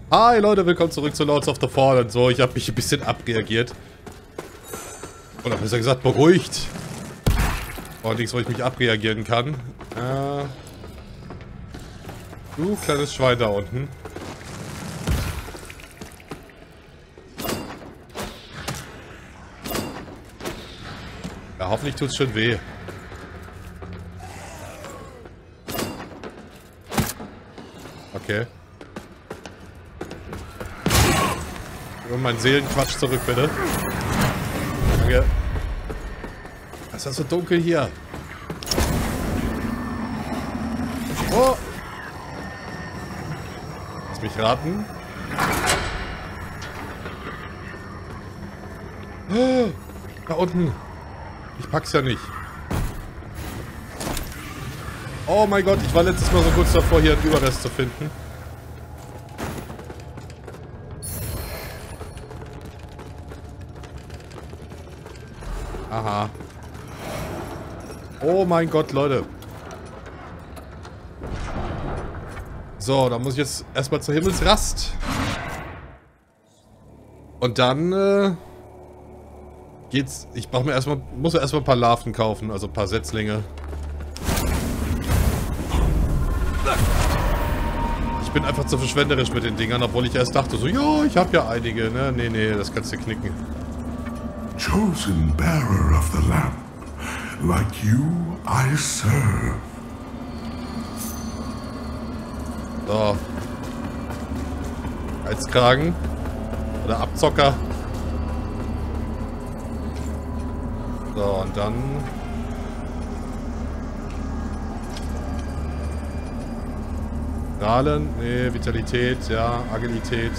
Hi Leute, willkommen zurück zu Lords of the Fallen. So, ich habe mich ein bisschen abreagiert. Oder besser gesagt, beruhigt. Oh, nichts, wo ich mich abreagieren kann. Du kleines Schwein da unten. Ja, hoffentlich tut's schön weh. Okay. Und mein Seelenquatsch zurück, bitte. Danke. Es ist so dunkel hier. Oh! Lass mich raten. Oh, da unten. Ich pack's ja nicht. Oh mein Gott, ich war letztes Mal so kurz davor, hier einen Überrest zu finden. Aha. Oh mein Gott, Leute. So, da muss ich jetzt erstmal zur Himmelsrast. Und dann geht's. Ich brauche mir erstmal, muss mir erstmal ein paar Larven kaufen, also ein paar Setzlinge. Ich bin einfach zu verschwenderisch mit den Dingern, obwohl ich erst dachte so, ja, ich habe ja einige, ne? Nee, nee, das kannst du knicken. Chosen bearer of the lamp, like you I serve. So. Halskragen. Oder Abzocker. So, und dann... Strahlen, nee, Vitalität, ja, Agilität.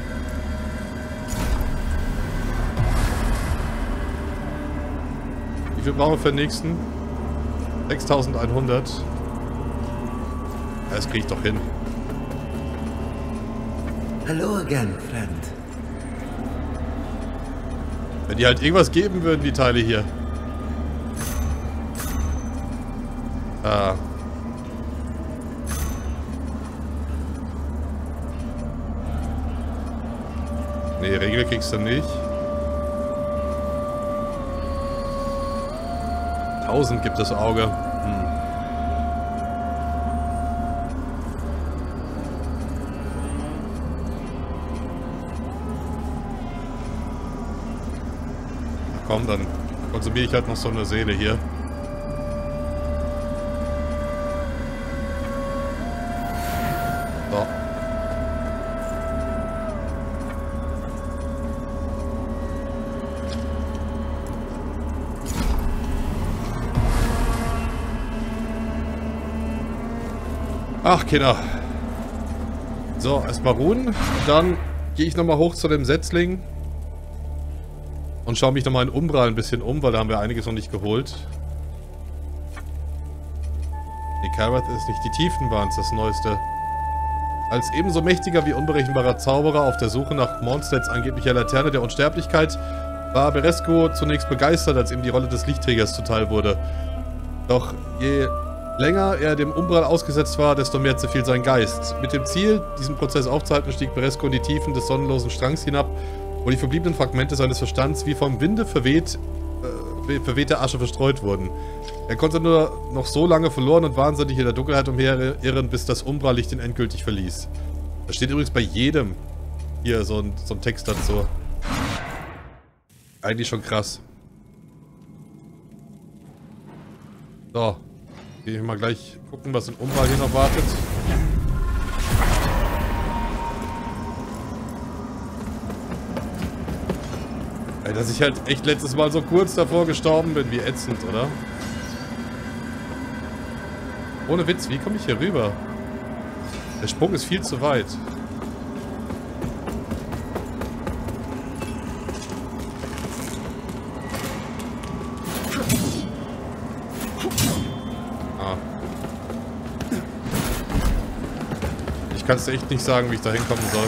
Wie viel brauchen wir für den nächsten? 6100. Ja, das kriege ich doch hin. Hello again, friend. Wenn die halt irgendwas geben würden, die Teile hier. Ah. Nee, Regel kriegst du nicht. 1000 gibt das Auge. Komm, dann konsumiere ich halt noch so eine Seele hier. So. Ach, Kinder. So, erstmal ruhen. Dann gehe ich nochmal hoch zu dem Setzling. Und schaue mich nochmal in Umbral ein bisschen um, weil da haben wir einiges noch nicht geholt. Nee, Calrath ist nicht. Die Tiefen waren es, das Neueste. Als ebenso mächtiger wie unberechenbarer Zauberer auf der Suche nach Mondstedts angeblicher Laterne der Unsterblichkeit war Beresco zunächst begeistert, als ihm die Rolle des Lichtträgers zuteil wurde. Doch je länger er dem Umbral ausgesetzt war, desto mehr zerfiel sein Geist. Mit dem Ziel, diesen Prozess aufzuhalten, stieg Beresco in die Tiefen des sonnenlosen Strangs hinab, wo die verbliebenen Fragmente seines Verstands wie vom Winde verwehte Asche verstreut wurden. Er konnte nur noch so lange verloren und wahnsinnig in der Dunkelheit umherirren, bis das Umbral-Licht ihn endgültig verließ. Da steht übrigens bei jedem hier so ein Text dazu. Eigentlich schon krass. So. Gehe ich mal gleich gucken, was im Umbral hier noch wartet. Ey, dass ich halt echt letztes Mal so kurz davor gestorben bin, wie ätzend, oder? Ohne Witz, wie komme ich hier rüber? Der Sprung ist viel zu weit. Ah. Ich kann es dir echt nicht sagen, wie ich da hinkommen soll.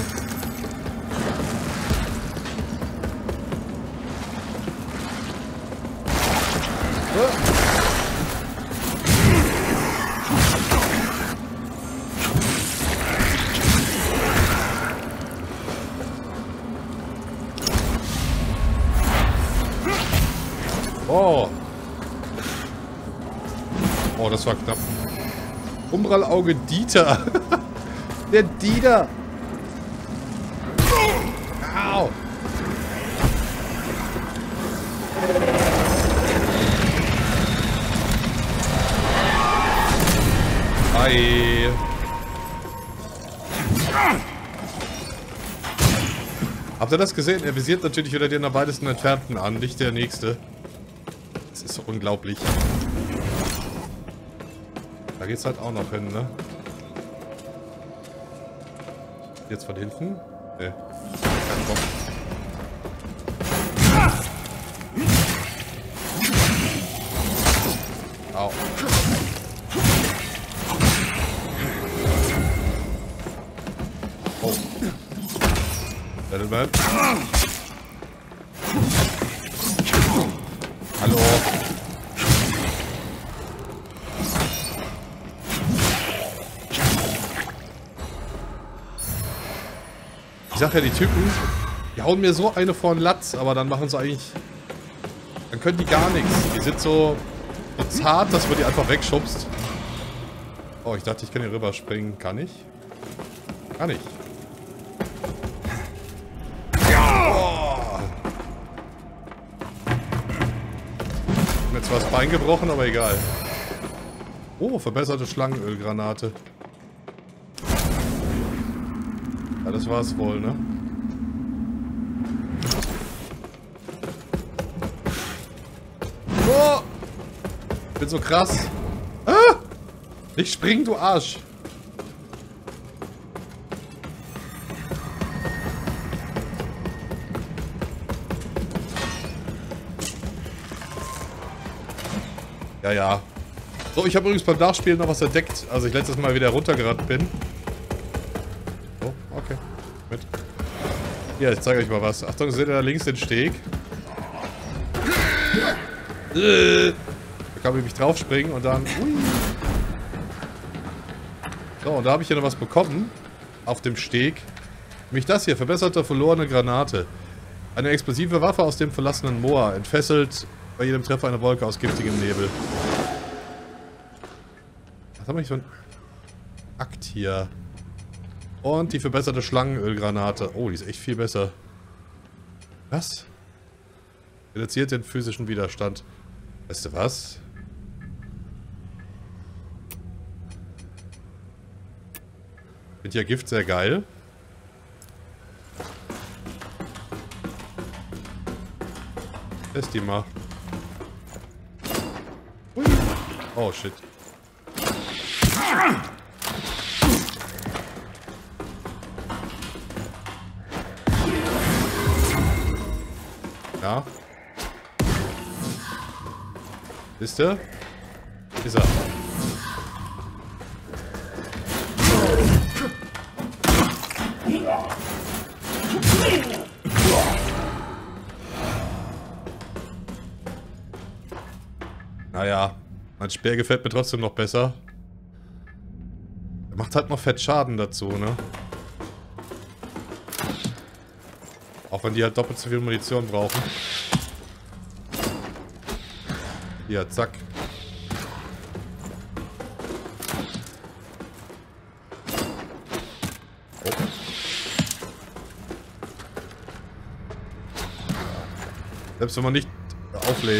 Oh. Oh, das war knapp. Umbrallauge Dieter. Der Dieter. Au. Hi. Habt ihr das gesehen? Er visiert natürlich wieder den am weitesten entfernten an, nicht der nächste. Das ist so unglaublich. Da geht's halt auch noch hin, ne? Jetzt von hinten? Ne. Kein Bock. Au. Oh. Gentleman. Hallo. Ich sag ja, die Typen, die hauen mir so eine vor den Latz, aber dann machen sie eigentlich... Dann können die gar nichts. Die sind so zart, dass man die einfach wegschubst. Oh, ich dachte, ich kann hier rüberspringen. Kann ich? Kann ich. Oh. Mir zwar das Bein gebrochen, aber egal. Oh, verbesserte Schlangenölgranate. Ja, das war's wohl, ne? Oh! Ich bin so krass. Ah! Nicht springen, du Arsch. Ja, ja. So, ich habe übrigens beim Nachspielen noch was entdeckt, als ich letztes Mal wieder runtergerannt bin. Oh, okay. Mit. Ja, ich zeige euch mal was. Achtung, seht ihr da links den Steg? Da kann ich mich draufspringen und dann... Ui. So, und da habe ich hier noch was bekommen. Auf dem Steg. Nämlich das hier, verbesserte verlorene Granate. Eine explosive Waffe aus dem verlassenen Moor. Entfesselt bei jedem Treffer eine Wolke aus giftigem Nebel. Was haben wir hier für ein Akt hier? Und die verbesserte Schlangenölgranate. Oh, die ist echt viel besser. Was? Reduziert den physischen Widerstand. Weißt du was? Finde ja Gift sehr geil. Test die mal. Ui. Oh shit. Ja. Ist er? Ist er. Naja, mein Speer gefällt mir trotzdem noch besser. Er macht halt noch fett Schaden dazu, ne? Auch wenn die halt doppelt so viel Munition brauchen. Hier, zack. Oh. Selbst wenn man nicht auflädt.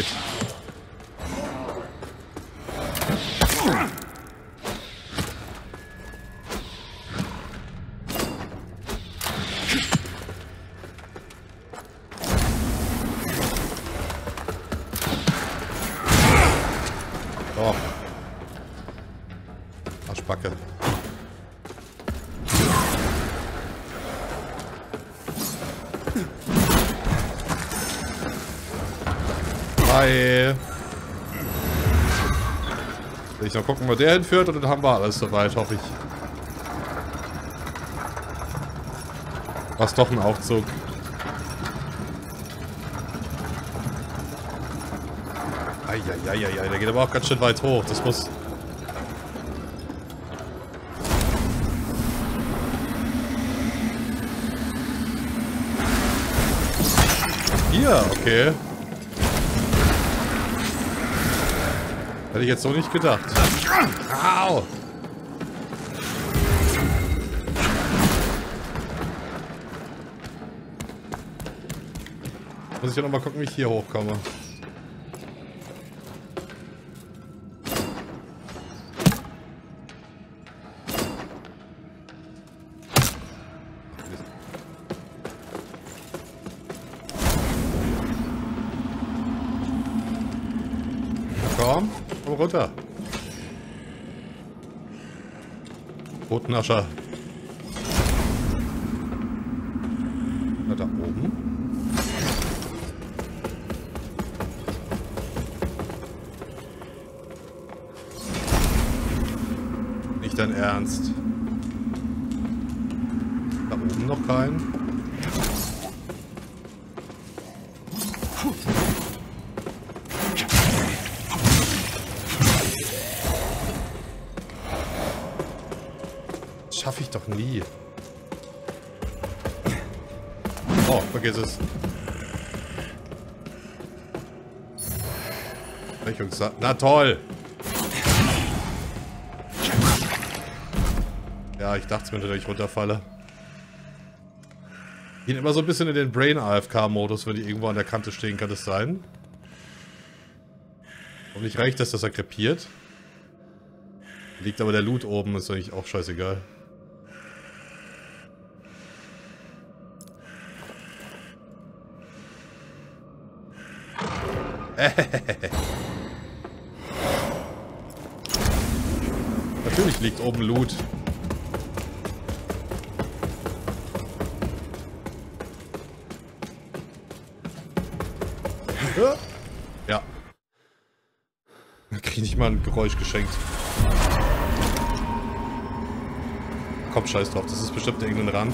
Oh. Arschbacke. Hi. Will ich noch gucken, wo der hinführt und dann haben wir alles soweit, hoffe ich. Was doch ein Aufzug. Eieieiei, der geht aber auch ganz schön weit hoch. Das muss... Hier, okay. Hätte ich jetzt so nicht gedacht. Au! Muss ich ja nochmal gucken, wie ich hier hochkomme. Komm runter. Rotnascher. Da oben. Nicht dein Ernst. Da oben noch kein. Schaffe ich doch nie. Oh, vergiss es. Na toll. Ja, ich dachte es mir, dass ich runterfalle. Gehen immer so ein bisschen in den Brain-AFK-Modus, wenn die irgendwo an der Kante stehen, kann das sein? Und nicht reicht das, dass er krepiert. Liegt aber der Loot oben, ist eigentlich auch scheißegal. Natürlich liegt oben Loot. Ja. Krieg ich nicht mal ein Geräusch geschenkt. Komm, scheiß drauf, das ist bestimmt irgendein Rand.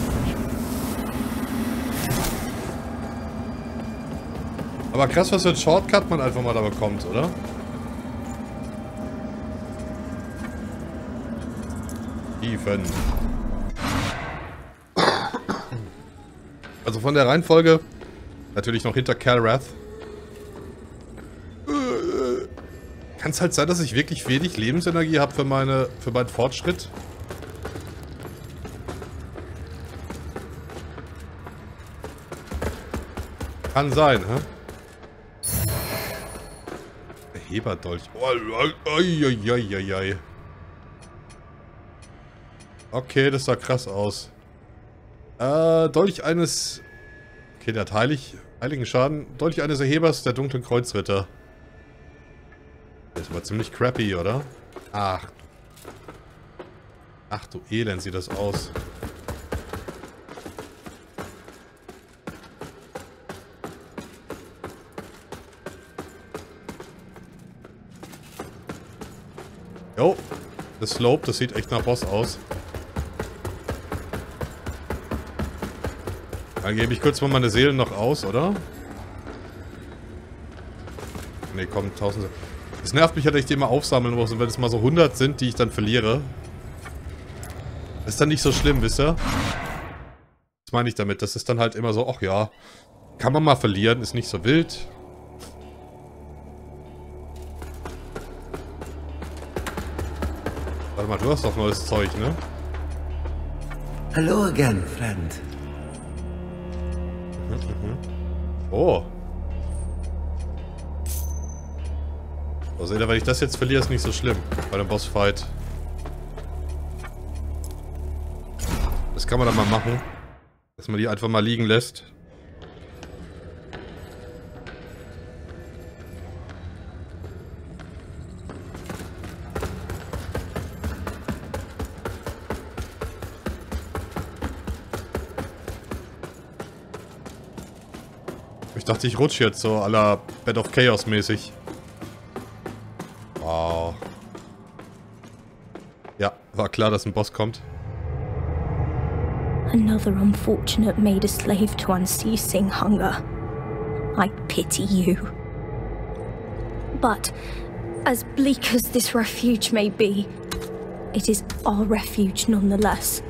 Aber krass, was für ein Shortcut man einfach mal da bekommt, oder? Tiefen. Also von der Reihenfolge natürlich noch hinter Calrath. Kann es halt sein, dass ich wirklich wenig Lebensenergie habe für meinen Fortschritt? Kann sein, hä? Heberdolch. Oh, okay, das sah krass aus. Dolch eines... Okay, der hat heiligen Schaden. Dolch eines Erhebers der dunklen Kreuzritter. Das ist aber ziemlich crappy, oder? Ach. Ach du Elend, sieht das aus. Jo, das Slope, das sieht echt nach Boss aus. Dann gebe ich kurz mal meine Seelen noch aus, oder? Ne, komm, 1000. Es nervt mich halt, dass ich die immer aufsammeln muss. Und wenn es mal so 100 sind, die ich dann verliere. Das ist dann nicht so schlimm, wisst ihr? Was meine ich damit? Das ist dann halt immer so, ach ja, kann man mal verlieren, ist nicht so wild. Warte mal, du hast doch neues Zeug, ne? Hello again, friend. Oh. Also, wenn ich das jetzt verliere, ist nicht so schlimm. Bei dem Bossfight. Das kann man dann mal machen. Dass man die einfach mal liegen lässt. Ich dachte, ich rutsche jetzt so à la Bed of Chaos mäßig. Wow. Ja, war klar, dass ein Boss kommt. Another unfortunate made a slave to unceasing hunger. I pity you. But, as bleak as this refuge may be, it is our refuge nonetheless.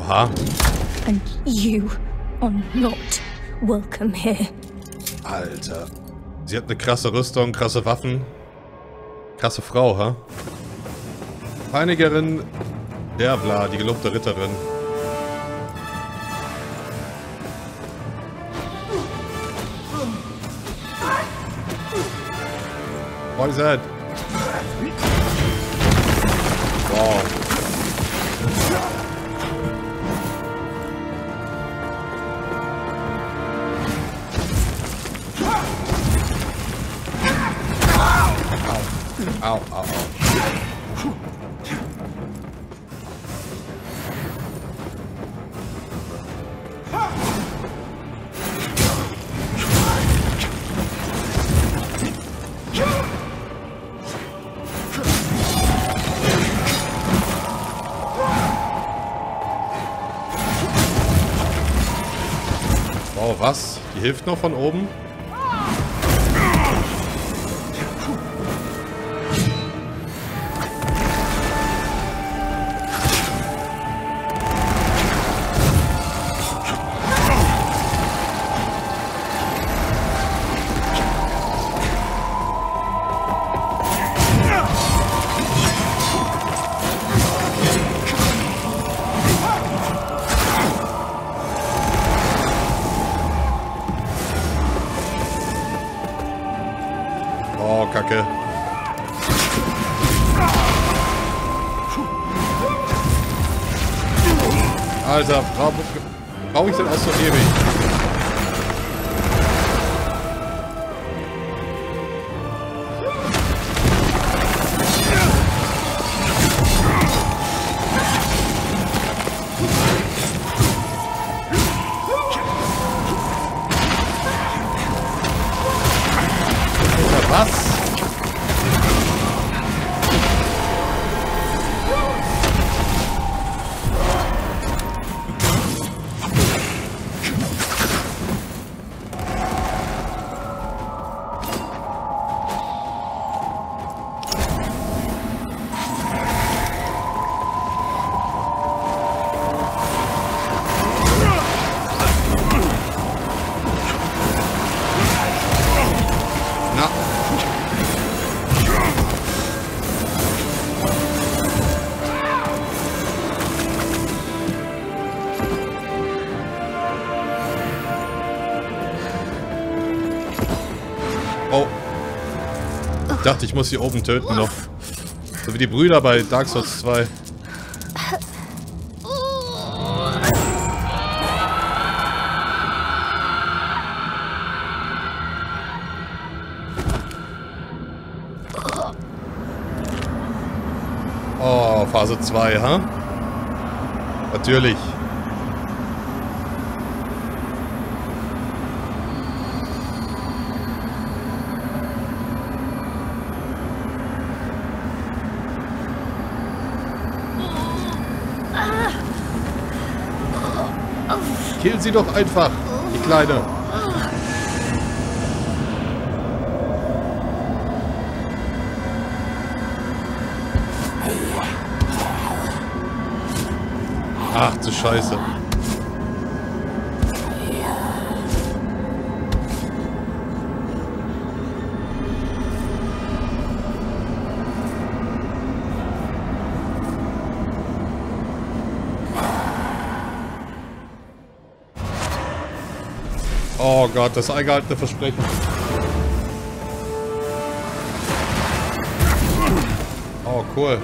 Aha. And you are not welcome here. Alter. Sie hat eine krasse Rüstung, krasse Waffen. Krasse Frau, ha? Peinigerin Dervla, die gelobte Ritterin. Poison. Wow. Au, au, au. Wow, was? Die hilft noch von oben? Oh, Kacke. Alter, brauche ich denn auch so ewig? Was? Na. Oh. Ich dachte, ich muss hier oben töten noch. So wie die Brüder bei Dark Souls 2. Oh, Phase 2, ha? Natürlich. Kill sie doch einfach, die Kleine. Ach du Scheiße. Oh Gott, das eingehaltene Versprechen. Oh, cool.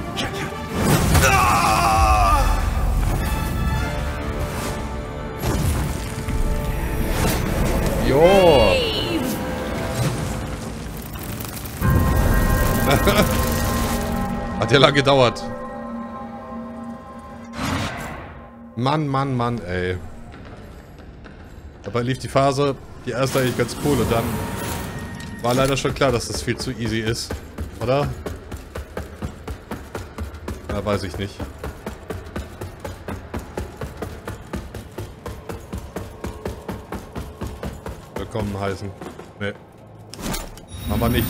Jo. Hat ja lange gedauert. Mann, Mann, Mann, ey. Dabei lief die Phase, die erste eigentlich ganz cool und dann war leider schon klar, dass das viel zu easy ist. Oder? Na, weiß ich nicht. Willkommen heißen. Nee. Aber nicht.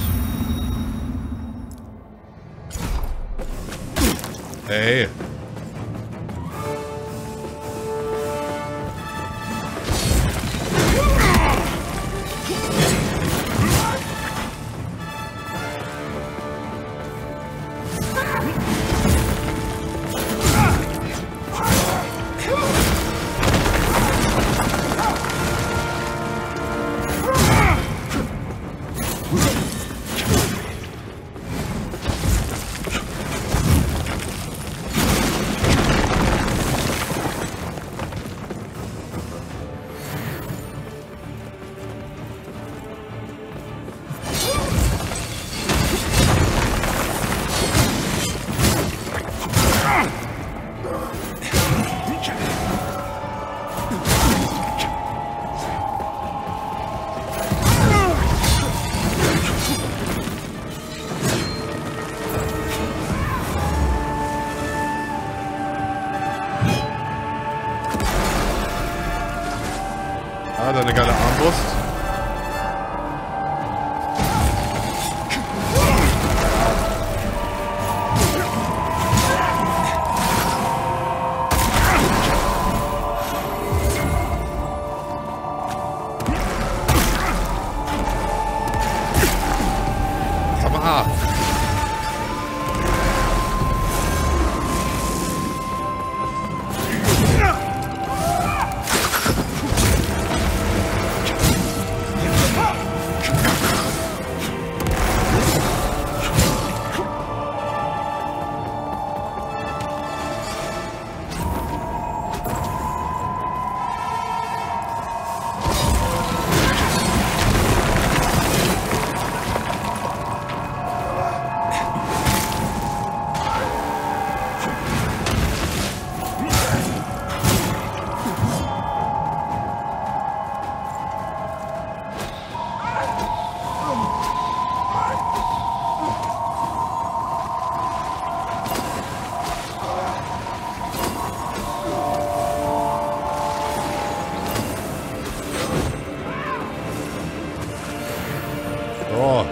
So.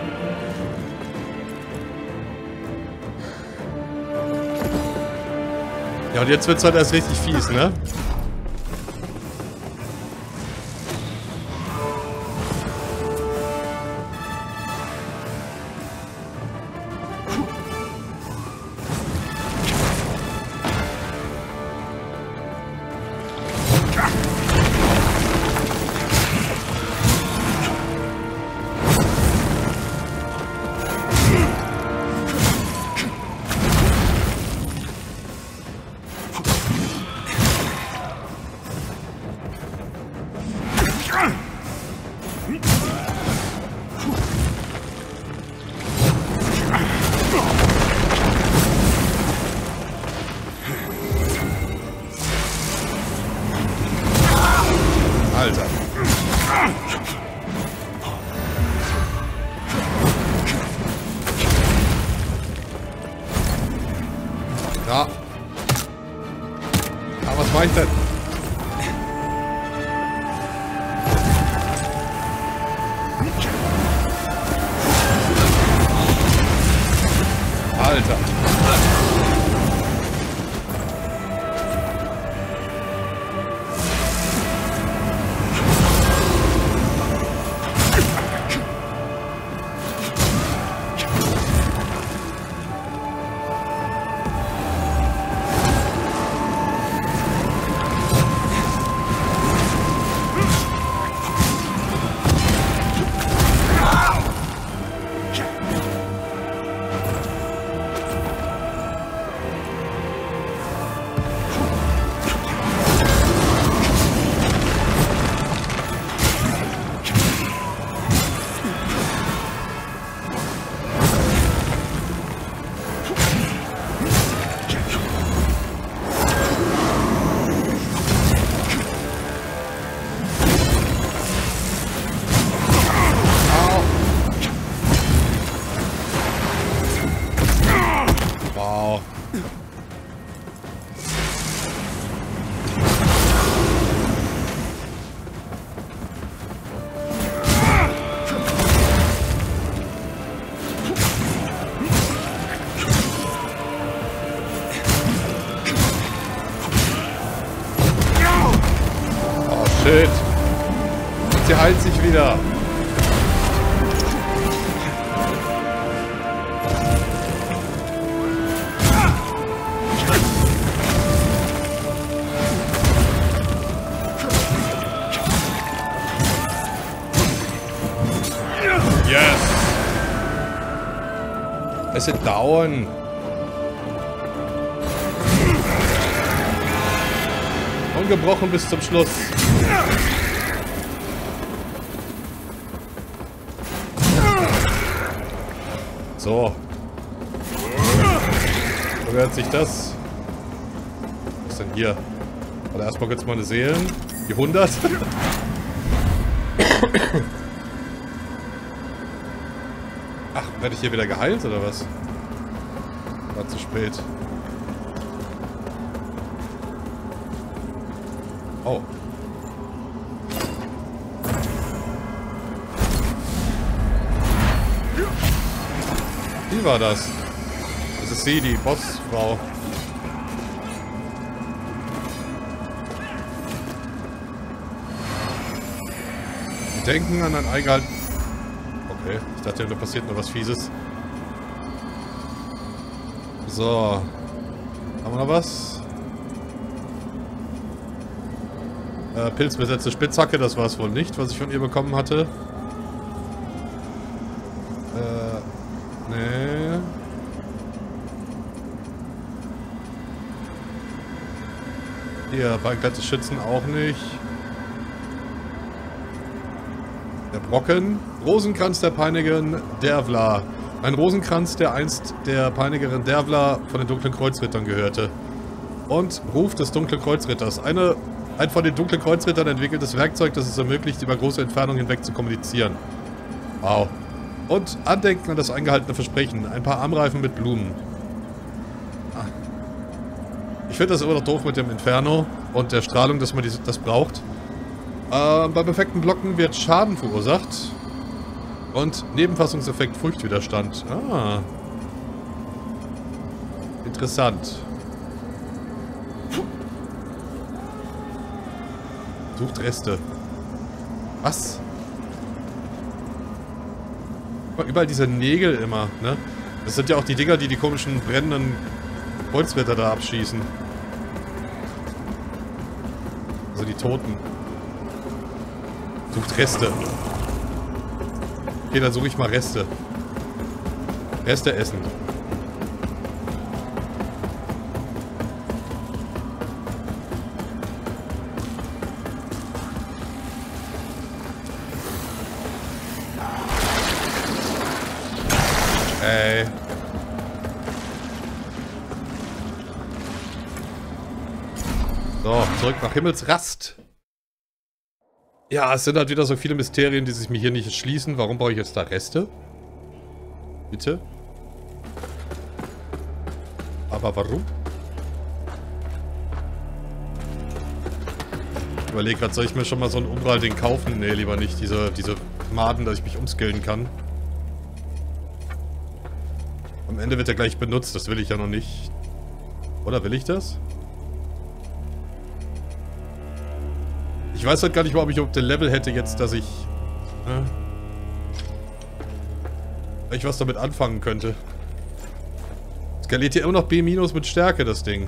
Ja, und jetzt wird's halt erst richtig fies, ne? Alter. Ja. Aber was war ich denn? Alter. Wow. Oh shit. Sie heilt sich wieder. Yes! Es wird dauern. Ungebrochen bis zum Schluss. So. Wo gehört sich das? Was ist denn hier? Warte, erstmal kurz meine Seelen. Die 100. Ach, werde ich hier wieder geheilt oder was? War zu spät. Oh. Wie war das? Das ist sie, die Bossfrau. Wir denken an ein eingehalten... Okay, ich dachte, da passiert noch was Fieses. So. Haben wir noch was? Pilzbesetzte Spitzhacke, das war es wohl nicht, was ich von ihr bekommen hatte. Nee. Hier, Beinkleid des Schützen auch nicht. Der Brocken. Rosenkranz der Peinigerin Dervla. Ein Rosenkranz, der einst der Peinigerin Dervla von den Dunklen Kreuzrittern gehörte. Und Ruf des Dunklen Kreuzritters. Ein von den Dunklen Kreuzrittern entwickeltes Werkzeug, das es ermöglicht, über große Entfernungen hinweg zu kommunizieren. Wow. Und Andenken an das eingehaltene Versprechen. Ein paar Armreifen mit Blumen. Ah. Ich finde das immer noch doof mit dem Inferno und der Strahlung, dass man das braucht. Bei perfekten Blocken wird Schaden verursacht. Und Nebenfassungseffekt Furchtwiderstand. Ah. Interessant. Sucht Reste. Was? Überall diese Nägel immer, ne? Das sind ja auch die Dinger, die die komischen brennenden Holzritter da abschießen. Also die Toten. Sucht Reste. Okay, dann suche ich mal Reste. Reste essen. Ey. So, zurück nach Himmelsrast. Ja, es sind halt wieder so viele Mysterien, die sich mir hier nicht erschließen. Warum brauche ich jetzt da Reste? Bitte? Aber warum? Ich überlege gerade, soll ich mir schon mal so ein Umbral-Ding kaufen? Nee, lieber nicht. Diese Maden, dass ich mich umskillen kann. Am Ende wird er gleich benutzt, das will ich ja noch nicht. Oder will ich das? Ich weiß halt gar nicht mal, ob ich auf dem Level hätte jetzt, dass ich... ich was damit anfangen könnte. Skaliert hier immer noch B- mit Stärke, das Ding.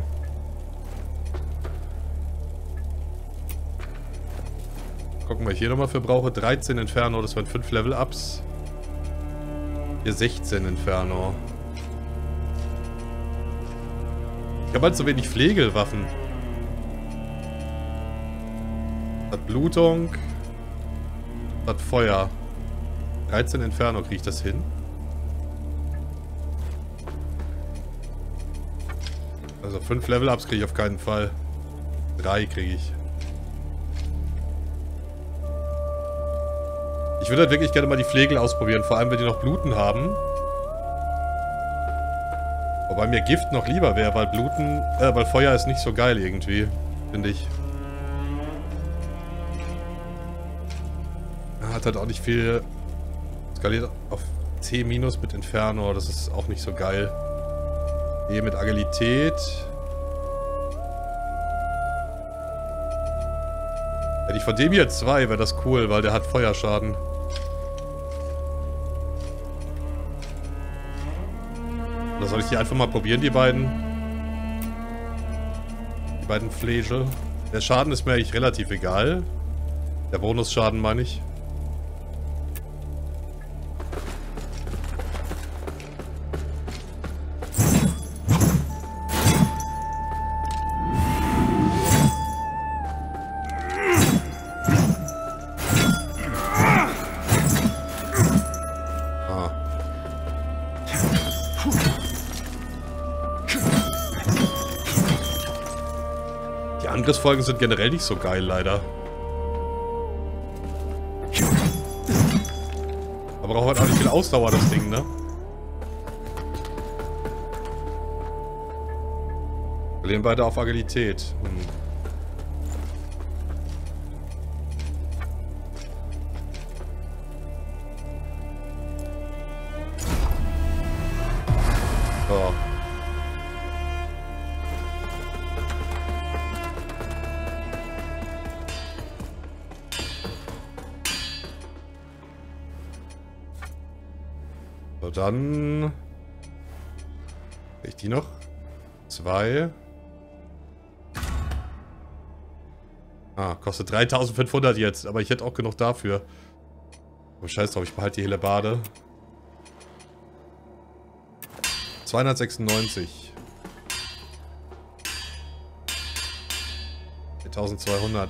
Gucken, was ich hier nochmal für brauche. 13 Inferno, das waren 5 Level-Ups. Hier 16 Inferno. Ich habe halt so wenig Pflegewaffen. Hat Blutung. Hat Feuer. 13 Inferno, kriege ich das hin? Also 5 Level-Ups kriege ich auf keinen Fall. 3 kriege ich. Ich würde halt wirklich gerne mal die Flegel ausprobieren, vor allem wenn die noch Bluten haben. Wobei mir Gift noch lieber wäre, weil weil Feuer ist nicht so geil irgendwie, finde ich. Hat halt auch nicht viel skaliert auf C- mit Inferno, das ist auch nicht so geil. E mit Agilität. Hätte ich von dem hier 2, wäre das cool, weil der hat Feuerschaden. Oder soll ich die einfach mal probieren, die beiden? Die beiden Flegel. Der Schaden ist mir eigentlich relativ egal. Der Bonusschaden meine ich. Angriffsfolgen sind generell nicht so geil, leider. Aber braucht halt auch nicht viel Ausdauer, das Ding, ne? Wir lehnen beide auf Agilität. So. So, dann... Krieg ich die noch? 2. Ah, kostet 3500 jetzt, aber ich hätte auch genug dafür. Oh, scheiß drauf, ich behalte die Hellebarde. 296. 1200.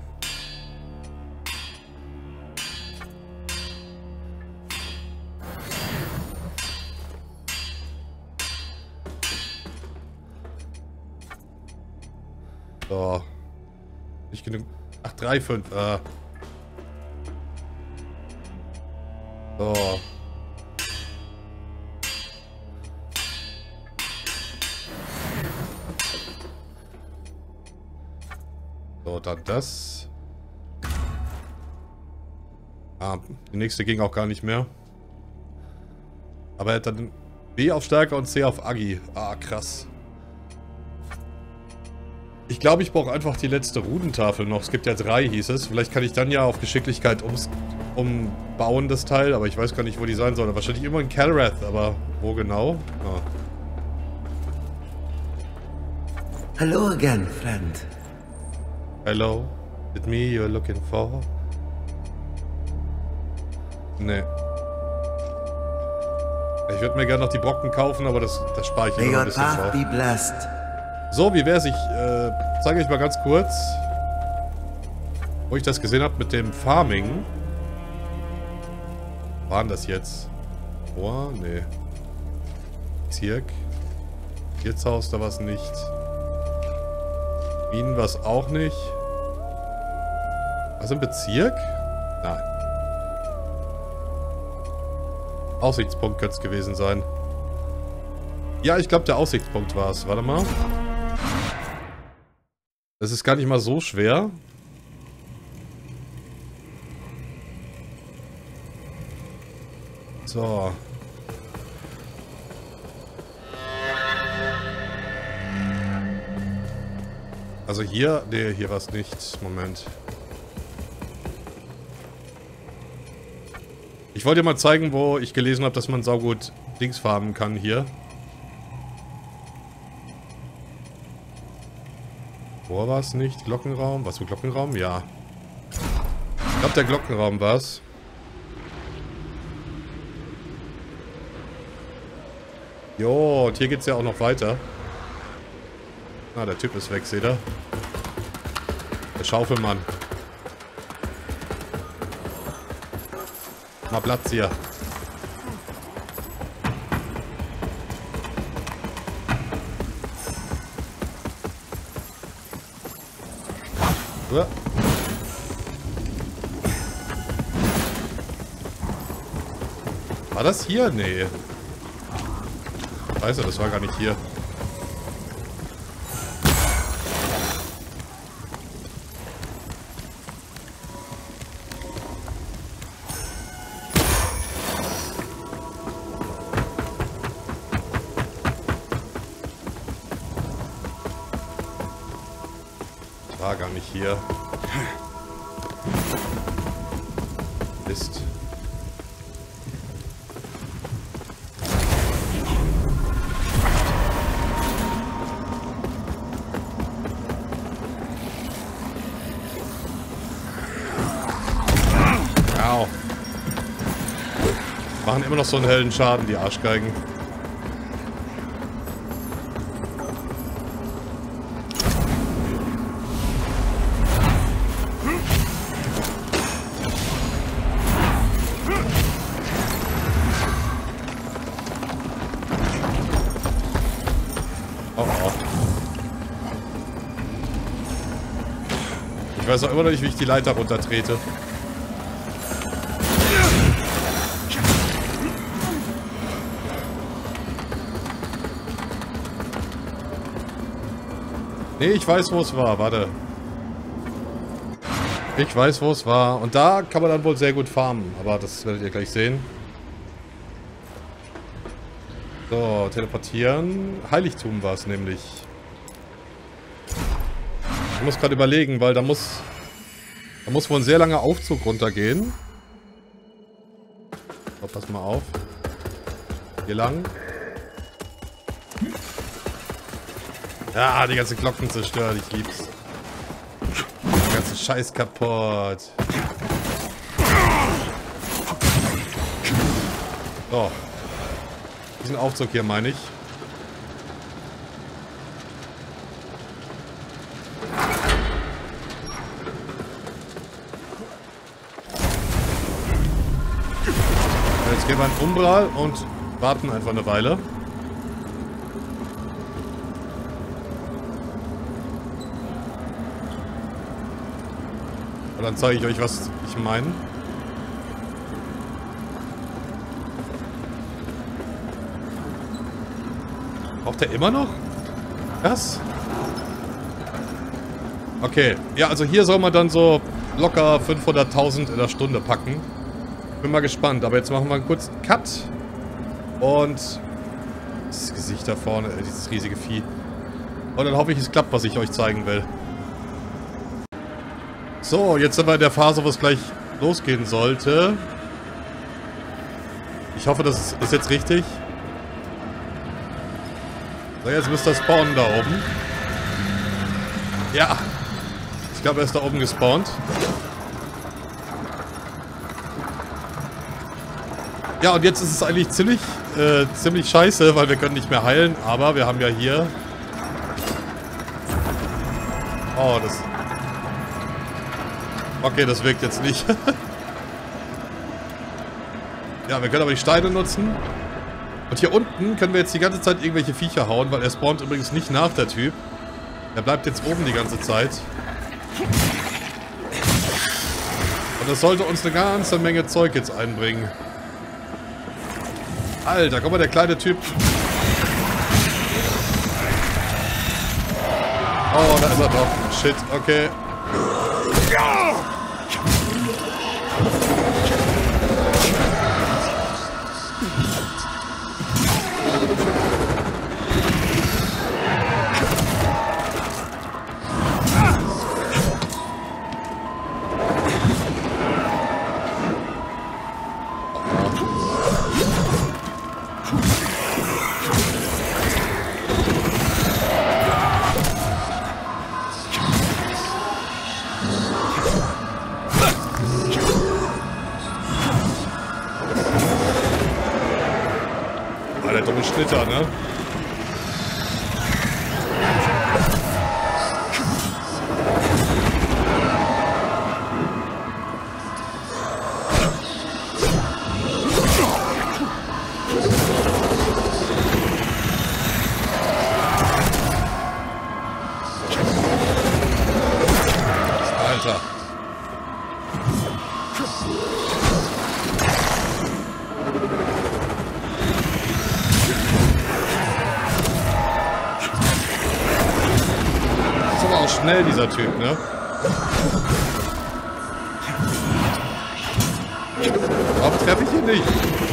So. Nicht genug. Ach, 3, 5. So. So, dann das. Ah, die nächste ging auch gar nicht mehr. Aber er hat dann B auf Stärke und C auf Agi. Ah, krass. Ich glaube, ich brauche einfach die letzte Rudentafel noch. Es gibt ja 3, hieß es. Vielleicht kann ich dann ja auf Geschicklichkeit umbauen, das Teil. Aber ich weiß gar nicht, wo die sein soll. Wahrscheinlich immer in Calrath, aber wo genau? Ah. Hello again, friend. Hello? Is it me you're looking for? Nee. Ich würde mir gerne noch die Brocken kaufen, aber das spare ich May immer your ein bisschen path vor. be blessed. So, wie wär's? Ich zeige euch mal ganz kurz, wo ich das gesehen habe mit dem Farming. Wo war denn das jetzt? Oh, nee. Bezirk. Wirtshaus, da war es nicht. Minen war es auch nicht. Was im Bezirk? Nein. Aussichtspunkt könnte es gewesen sein. Ja, ich glaube, der Aussichtspunkt war es. Warte mal. Das ist gar nicht mal so schwer. So. Also hier... Nee, hier war es nicht. Moment. Ich wollte dir mal zeigen, wo ich gelesen habe, dass man saugut Dings farmen kann hier. Wo war es nicht? Glockenraum? Was für Glockenraum? Ja. Ich glaube, der Glockenraum war es. Jo, und hier geht es ja auch noch weiter. Na, der Typ ist weg, seht ihr? Der Schaufelmann. Mal Platz hier. War das hier? Nee. Scheiße, das war gar nicht hier. War gar nicht hier. Mist. Au. Machen immer noch so einen hellen Schaden, die Arschgeigen. Ich weiß auch immer noch nicht, wie ich die Leiter runtertrete. Nee, ich weiß, wo es war. Warte. Ich weiß, wo es war. Und da kann man dann wohl sehr gut farmen. Aber das werdet ihr gleich sehen. So, teleportieren. Heiligtum war es nämlich. Ich muss gerade überlegen, weil da muss wohl ein sehr langer Aufzug runtergehen. So, pass mal auf. Hier lang. Ja, die ganzen Glocken zerstört. Ich lieb's. Der ganze Scheiß kaputt. So. Diesen Aufzug hier meine ich. Jetzt gehen wir in Umbral und warten einfach eine Weile. Und dann zeige ich euch, was ich meine. Braucht er immer noch? Was? Okay. Ja, also hier soll man dann so locker 500.000 in der Stunde packen. Bin mal gespannt, aber jetzt machen wir einen kurzen Cut. Und das Gesicht da vorne, dieses riesige Vieh. Und dann hoffe ich, es klappt, was ich euch zeigen will. So, jetzt sind wir in der Phase, wo es gleich losgehen sollte. Ich hoffe, das ist jetzt richtig. So, jetzt müsste er spawnen da oben. Ja. Ich glaube, er ist da oben gespawnt. Ja, und jetzt ist es eigentlich ziemlich scheiße, weil wir können nicht mehr heilen. Aber wir haben ja hier... Oh, das... Okay, das wirkt jetzt nicht. Ja, wir können aber die Steine nutzen. Und hier unten können wir jetzt die ganze Zeit irgendwelche Viecher hauen, weil er spawnt übrigens nicht nach, der Typ. Er bleibt jetzt oben die ganze Zeit. Und das sollte uns eine ganze Menge Zeug jetzt einbringen. Alter, guck mal, der kleine Typ. Oh, da ist er doch. Shit, okay. Der dumme Schnitter, ne? Alter. Schnell, dieser Typ, ne? Warum treffe ich ihn nicht?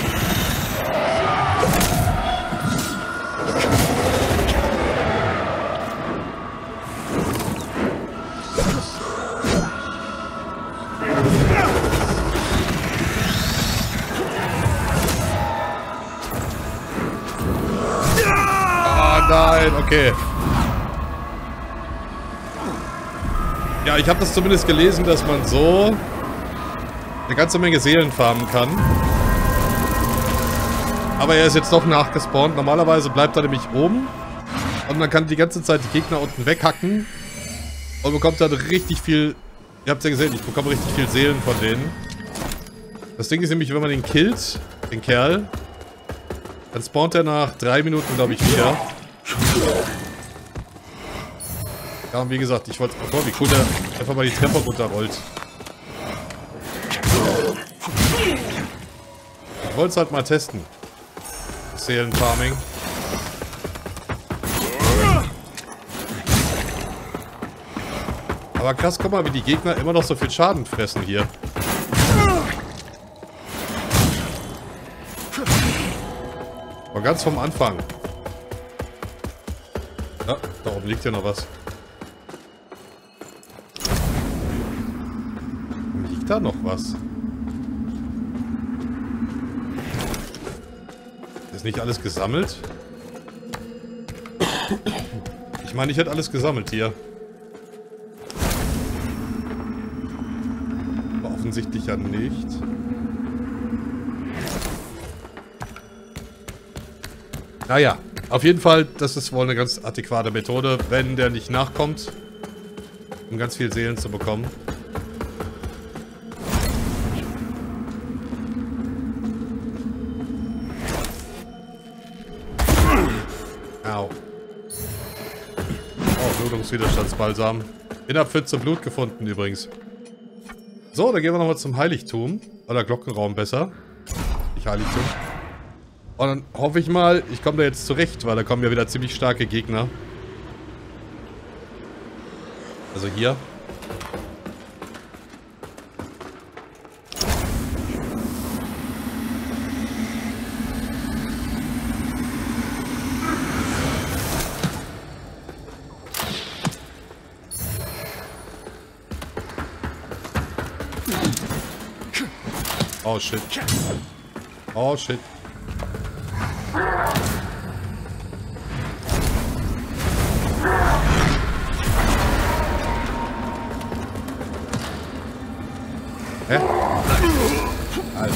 Ah, nein, okay. Ja, ich habe das zumindest gelesen, dass man so eine ganze Menge Seelen farmen kann. Aber er ist jetzt doch nachgespawnt. Normalerweise bleibt er nämlich oben. Und man kann die ganze Zeit die Gegner unten weghacken. Und bekommt dann richtig viel... Ihr habt es ja gesehen, ich bekomme richtig viel Seelen von denen. Das Ding ist nämlich, wenn man den killt, den Kerl, dann spawnt er nach 3 Minuten, glaube ich, wieder. Ja, und wie gesagt, ich wollte... Oh, wie cool der einfach mal die Treppe runterrollt. Ich wollte es halt mal testen. Seelenfarming. Aber krass, guck mal, wie die Gegner immer noch so viel Schaden fressen hier. Und ganz vom Anfang. Ja, da oben liegt ja noch was. Liegt da noch was? Ist nicht alles gesammelt? Ich meine, ich hätte alles gesammelt hier. Aber offensichtlich ja nicht. Naja, auf jeden Fall, das ist wohl eine ganz adäquate Methode, wenn der nicht nachkommt, um ganz viel Seelen zu bekommen. Au. Oh, Blutungswiderstandsbalsam. In der Pfütze Blut gefunden übrigens. So, dann gehen wir nochmal zum Heiligtum. Oder Glockenraum besser. Nicht Heiligtum. Und dann hoffe ich mal, ich komme da jetzt zurecht, weil da kommen ja wieder ziemlich starke Gegner. Also hier. Oh shit. Oh shit. Hä? Alter.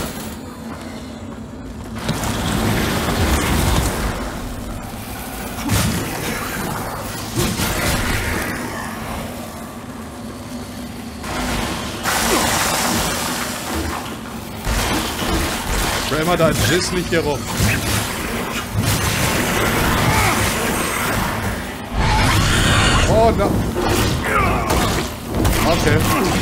Immer da gisslich hier rum. Oh, no. Okay.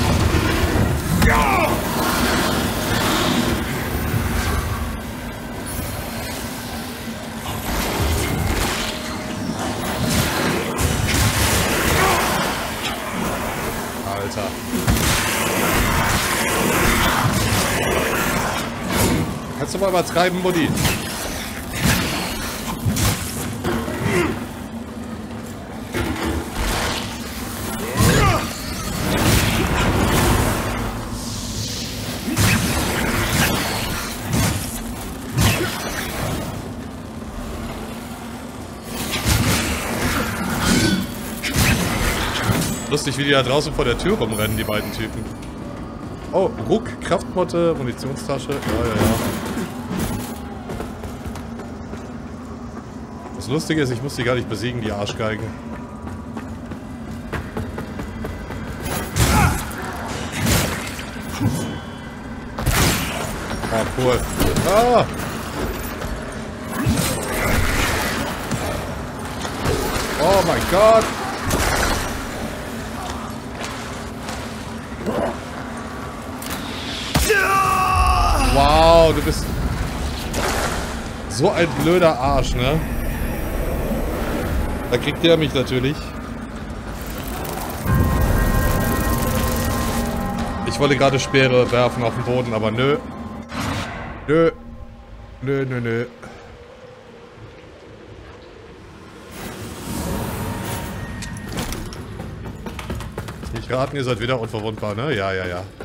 Alter. Kannst du mal übertreiben, Buddy? Lustig, wie die da draußen vor der Tür rumrennen, die beiden Typen. Oh, Ruck, Kraftmotte, Munitionstasche. Ja. Das Lustige ist, ich muss die gar nicht besiegen, die Arschgeigen. Oh, cool. Ah! Oh mein Gott! Wow, du bist so ein blöder Arsch, ne? Da kriegt der mich natürlich. Ich wollte gerade Speere werfen auf den Boden, aber nö. Nö. Nö. Nicht raten, ihr seid wieder unverwundbar, ne? Ja.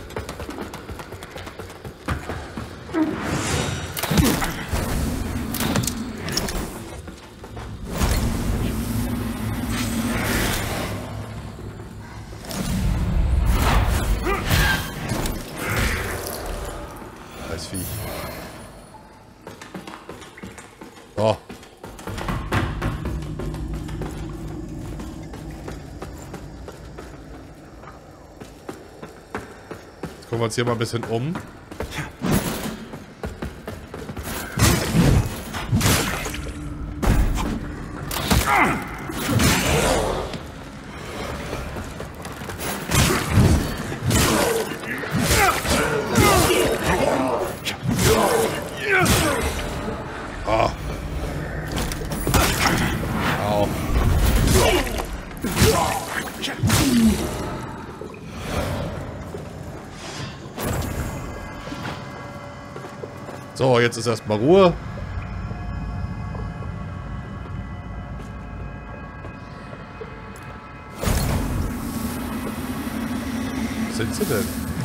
Viech. So. Jetzt gucken wir uns hier mal ein bisschen um. So, jetzt ist erstmal Ruhe. Was sind sie denn?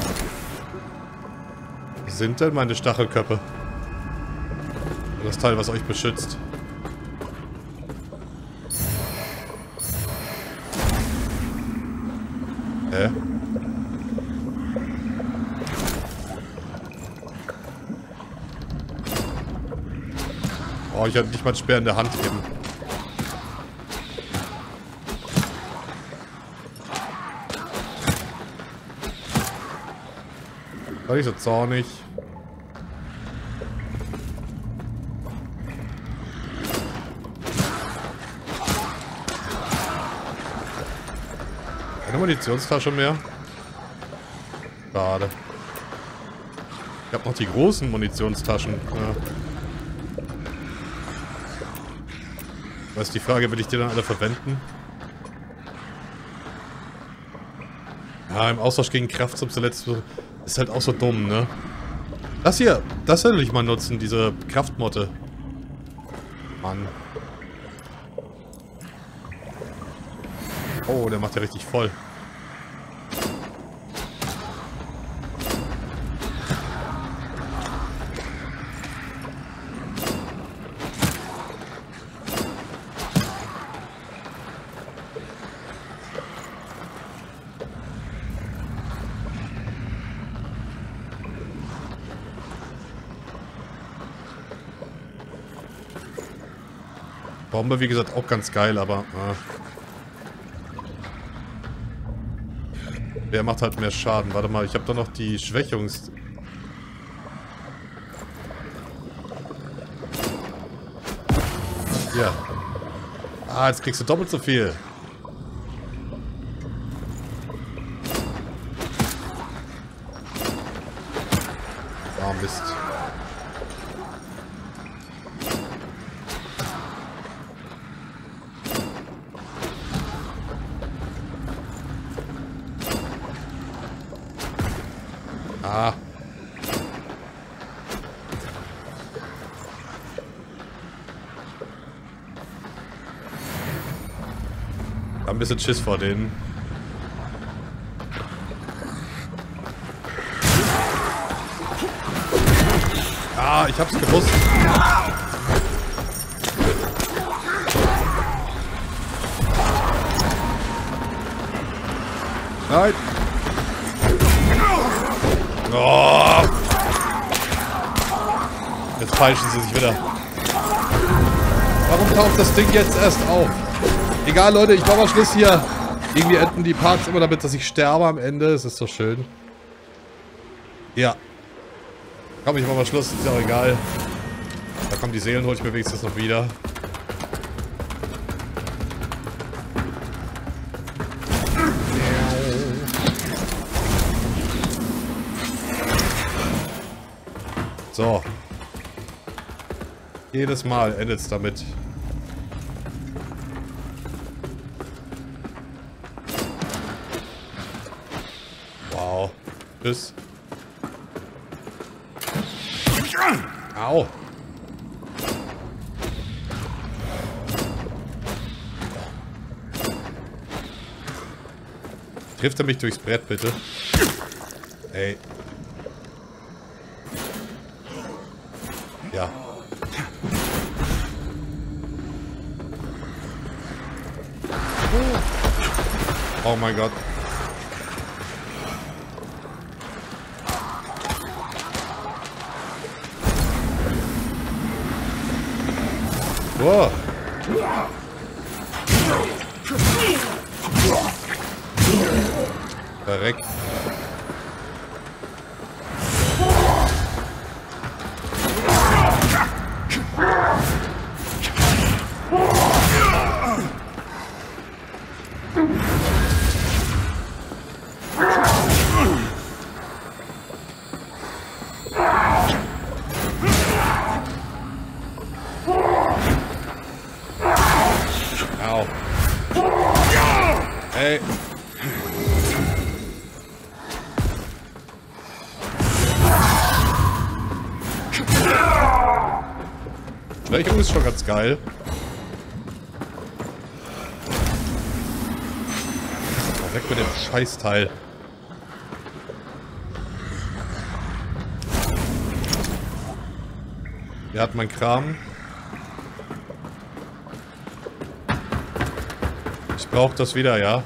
Was sind denn meine Stachelköpfe? Das Teil, was euch beschützt. Hä? Oh, ich hatte nicht mal einen Speer in der Hand eben. War nicht so zornig. Keine Munitionstasche mehr. Schade. Ich habe noch die großen Munitionstaschen. Ja. Was ist die Frage, will ich die dann alle verwenden? Ja, im Austausch gegen Kraft zum zuletzt ist halt auch so dumm, ne? Das hier, das will ich mal nutzen, diese Kraftmotte. Mann. Oh, der macht ja richtig voll. Bombe, wie gesagt, auch ganz geil, aber... Der macht halt mehr Schaden. Warte mal, ich habe doch noch die Schwächungs... Ja. Ah, jetzt kriegst du doppelt so viel. Ah, Mist. Ah. Ich hab ein bisschen Schiss vor denen. Ah, ich hab's gewusst. Nein. Oh. Jetzt feilschen sie sich wieder. Warum taucht das Ding jetzt erst auf? Egal, Leute, ich mach mal Schluss hier. Irgendwie enden die Parts immer damit, dass ich sterbe am Ende. Es ist so schön. Ja. Komm, ich mach mal Schluss. Ist ja auch egal. Da kommen die Seelen, hol ich mir wenigstens noch wieder. So. Jedes Mal endet es damit. Wow. Tschüss. Au. Trifft er mich durchs Brett, bitte? Ey. Ja. Oh mein Gott. Wow. Verreckt. Au. Hey. Schwächung ist schon ganz geil. Oh, weg mit dem Scheißteil. Wer hat mein Kram? Ich brauche das wieder, ja.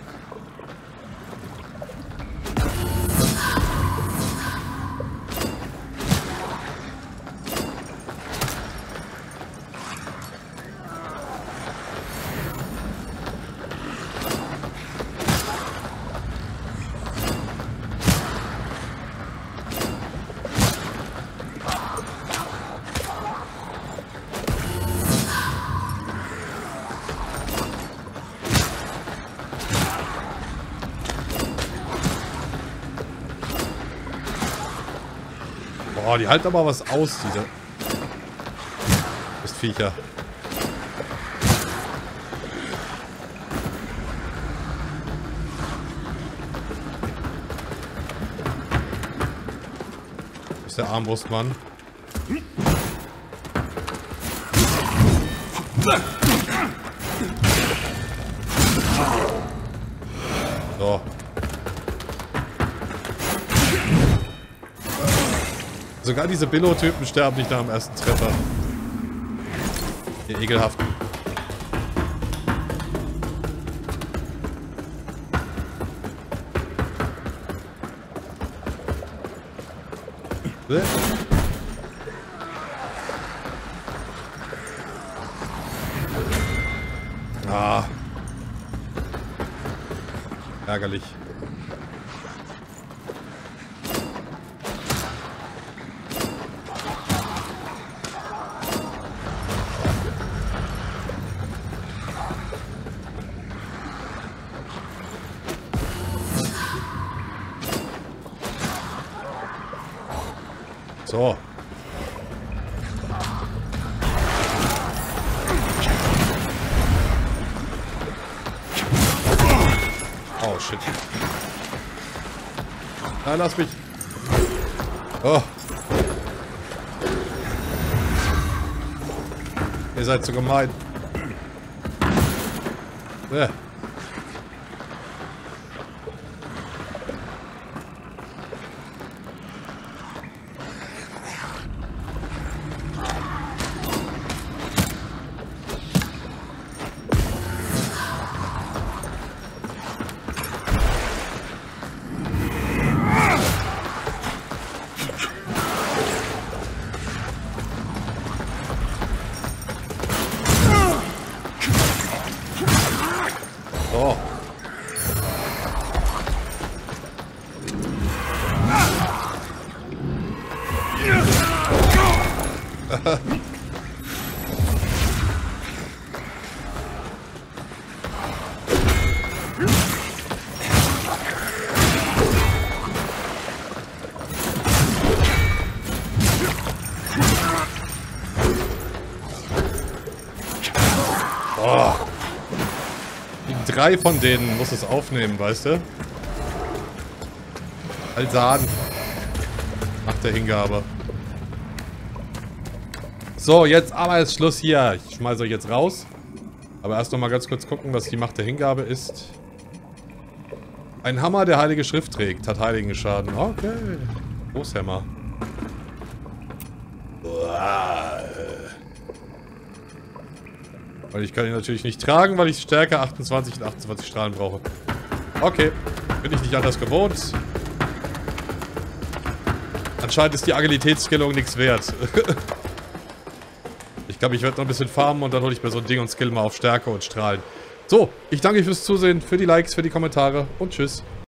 Boah, die halten aber was aus, diese Viecher. Das ist der Armbrustmann. So. Sogar diese Billo-Typen sterben nicht nach dem ersten Treffer. Ihr ekelhaften. Ah. Ärgerlich. So. Oh, shit. Nein, lass mich. Oh. Ihr seid so gemein. Oh. Oh. 3 von denen muss es aufnehmen, weißt du? Alsan. Nach der Hingabe. So, jetzt aber ist Schluss hier. Ich schmeiße euch jetzt raus. Aber erst noch mal ganz kurz gucken, was die Macht der Hingabe ist. Ein Hammer, der Heilige Schrift trägt, hat heiligen Schaden. Okay. Großhammer. Weil ich kann ihn natürlich nicht tragen, weil ich Stärke 28 und 28 Strahlen brauche. Okay. Bin ich nicht anders gewohnt. Anscheinend ist die Agilitätsskillung nichts wert. Ich glaube, ich werde noch ein bisschen farmen und dann hole ich mir so ein Ding und skill mal auf Stärke und Strahlen. So, ich danke euch fürs Zusehen, für die Likes, für die Kommentare und tschüss.